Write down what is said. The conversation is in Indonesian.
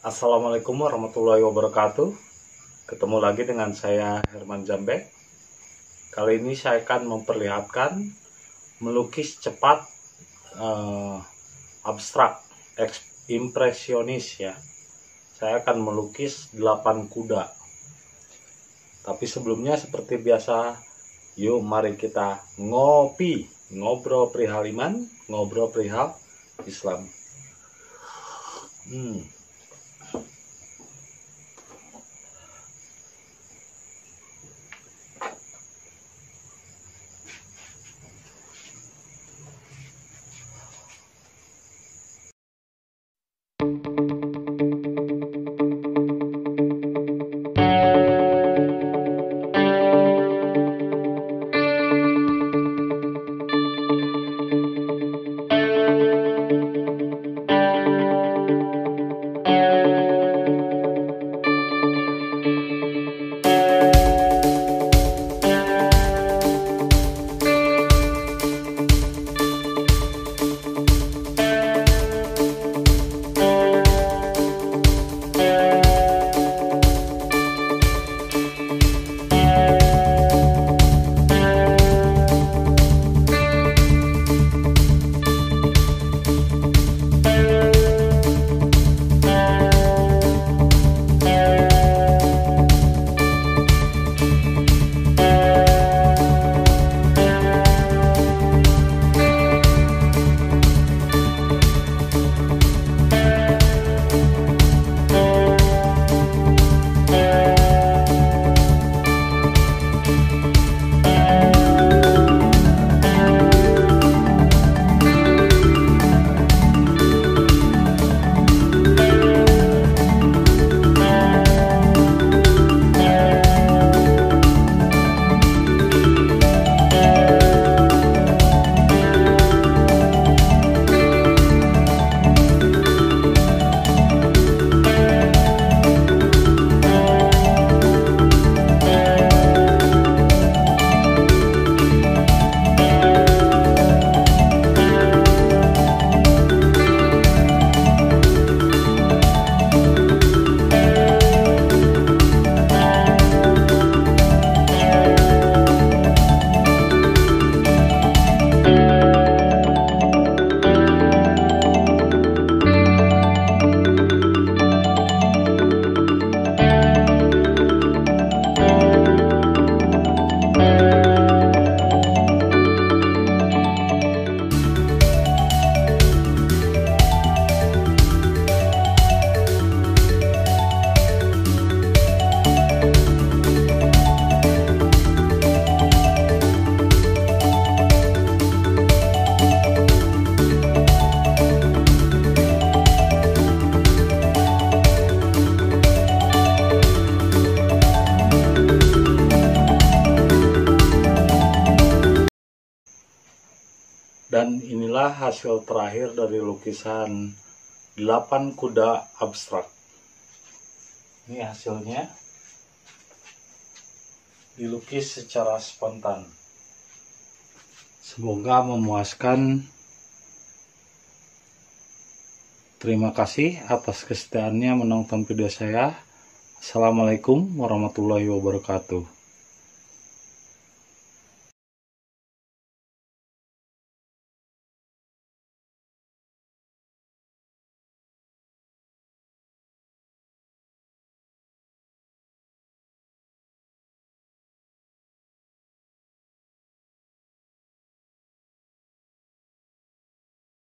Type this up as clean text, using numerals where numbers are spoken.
Assalamualaikum warahmatullahi wabarakatuh. Ketemu lagi dengan saya Herman Jambek. Kali ini saya akan memperlihatkan melukis cepat abstrak impresionis ya. Saya akan melukis 8 kuda. Tapi sebelumnya seperti biasa, yuk mari kita ngobrol perihal iman, ngobrol perihal Islam. Dan inilah hasil terakhir dari lukisan 8 kuda abstrak. Ini hasilnya, dilukis secara spontan. Semoga memuaskan. Terima kasih atas kesetiaannya menonton video saya. Assalamualaikum warahmatullahi wabarakatuh.